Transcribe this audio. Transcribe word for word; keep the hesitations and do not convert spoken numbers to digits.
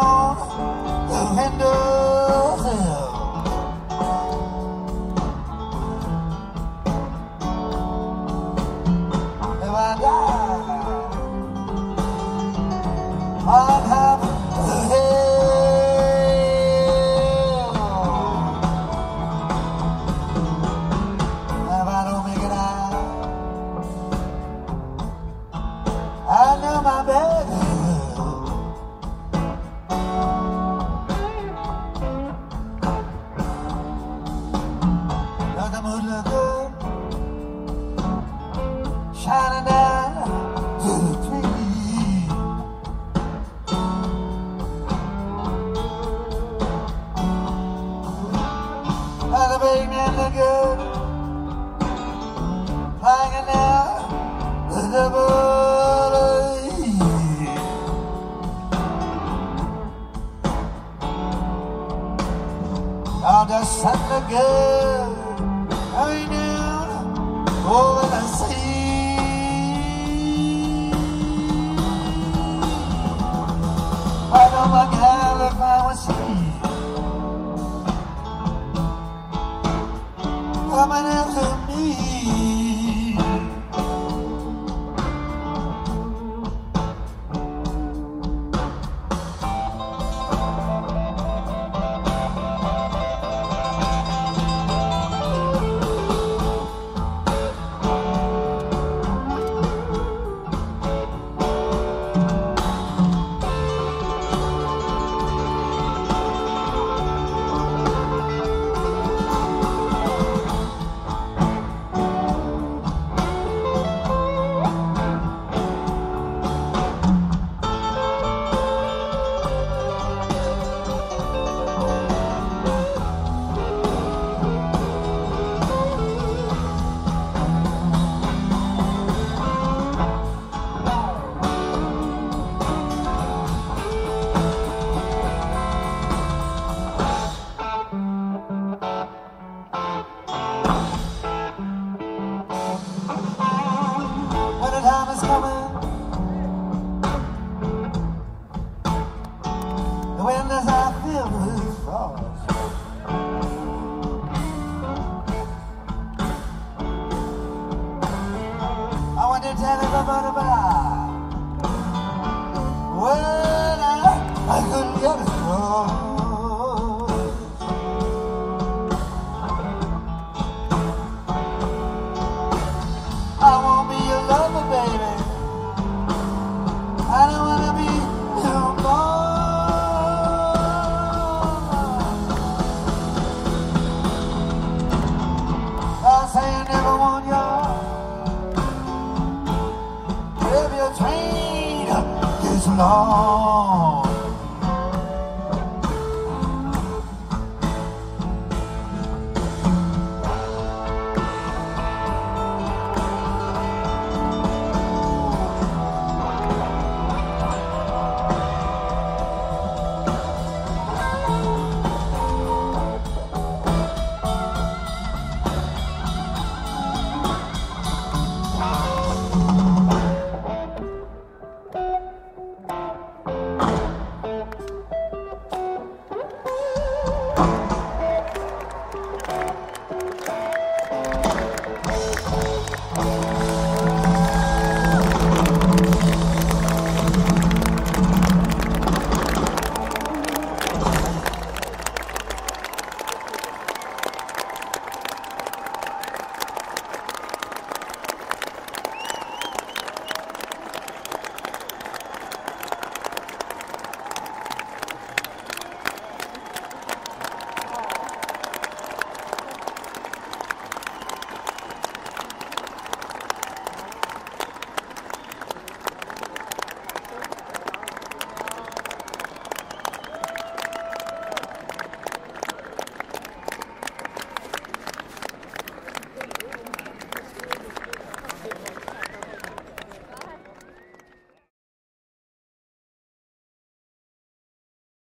on the windowsill. If I die on top of the hill, if I don't make it out, I know my baby. Does the mood look good? Shining down to the tree. Does the big man look good? Hanging down to the bully. Oh, the sun look good coming down over the sea. I know my gal if I was sweet coming after me. When the time is coming, the windows are filled with frost. I want to tell everybody about when I, I couldn't get it.